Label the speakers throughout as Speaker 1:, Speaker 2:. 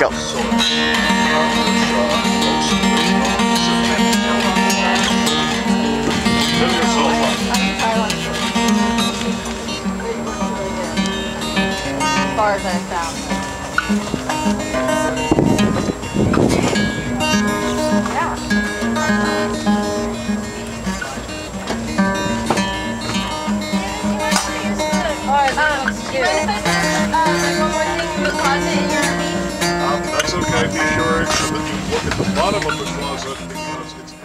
Speaker 1: go.
Speaker 2: As far as I found.
Speaker 3: That's okay. Be sure that you look at the bottom of the closet because it's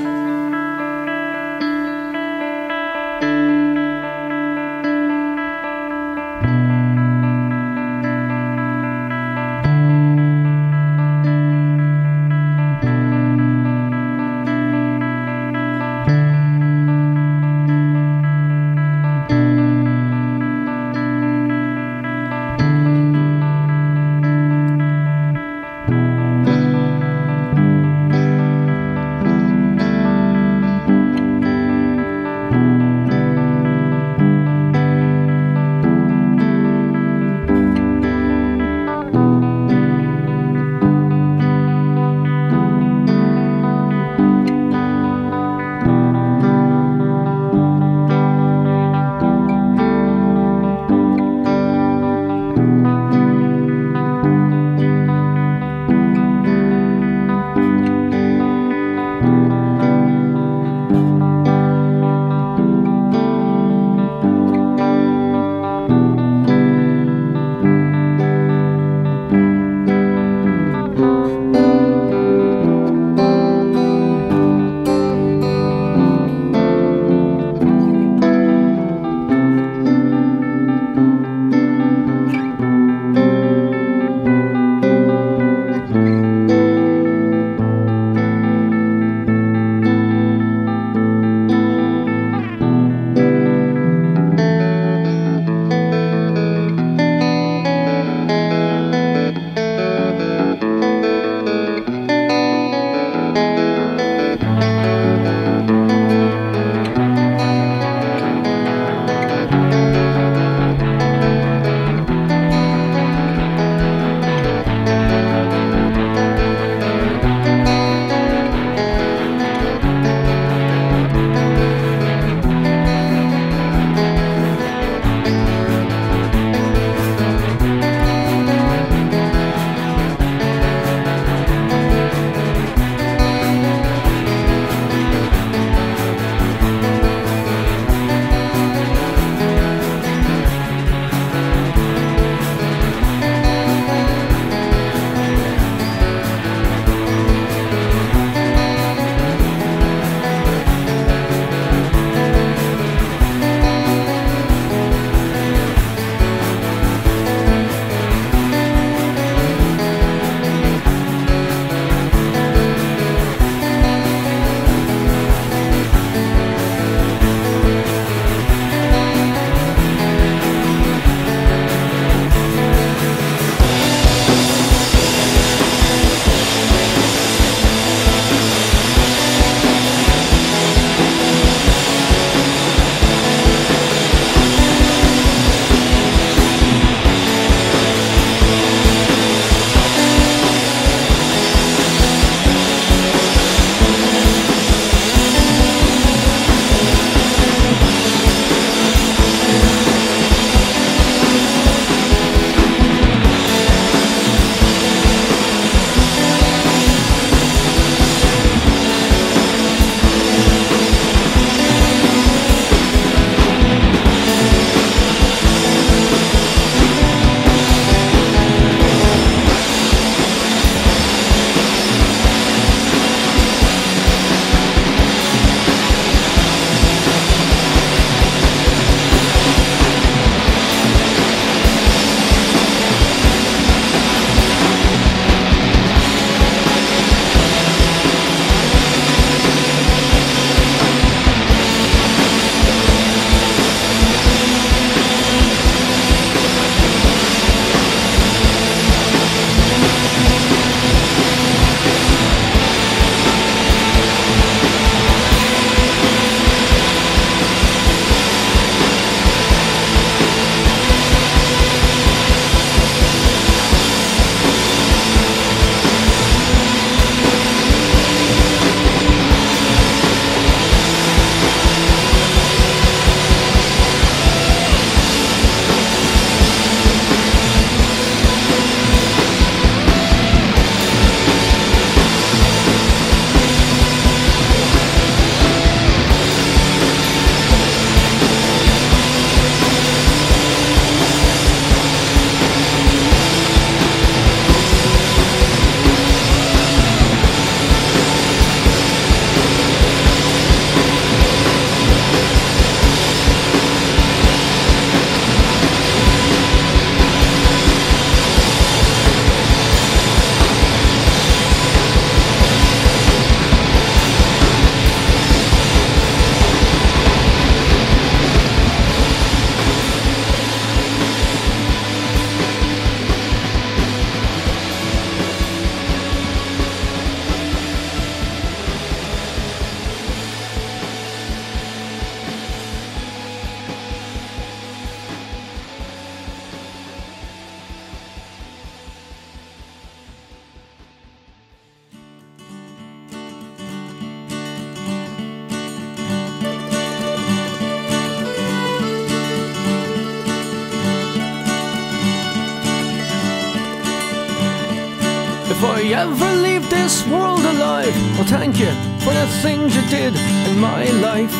Speaker 1: If I ever leave this world alive, well, thank you for the things you did in my life.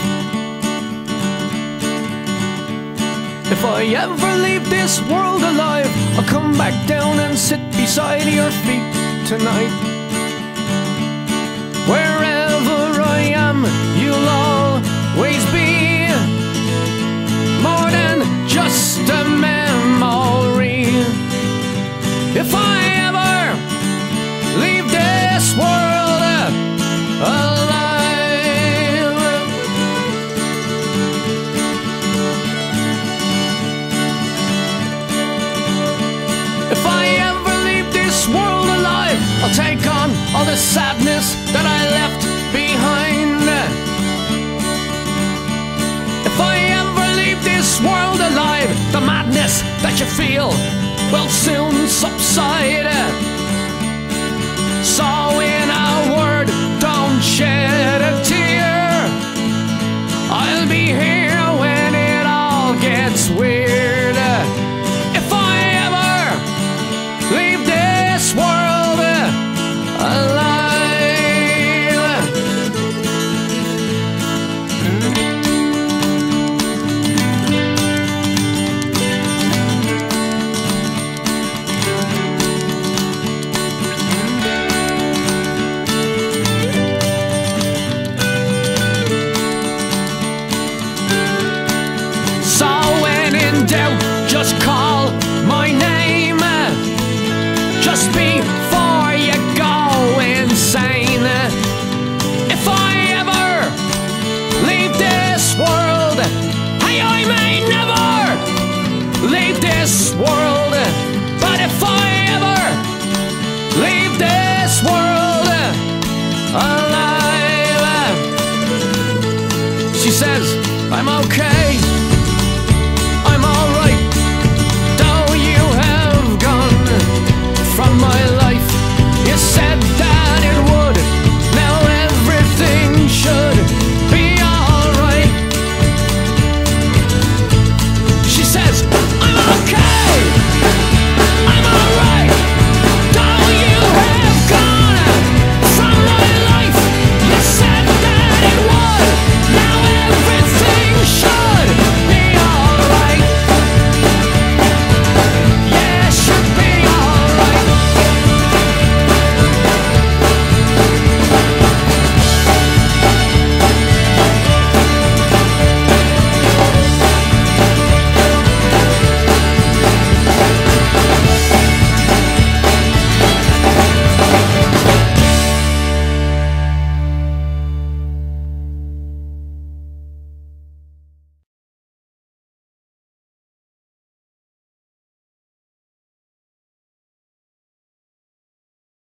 Speaker 1: If I ever leave this world alive, I'll come back down and sit beside your feet tonight. Wherever I am, you'll always be more than just a memory. If I ever leave this world alive, if I ever leave this world alive, I'll take on all the sadness that I left behind. If I ever leave this world alive, the madness that you feel will soon subside. So in a word, don't shed a tear. I'll be here when it all gets weird. If I ever leave this world alive. Just call my name just before you go insane. If I ever leave this world, hey, I may never leave this world, but if I ever leave this world alive, she says I'm okay.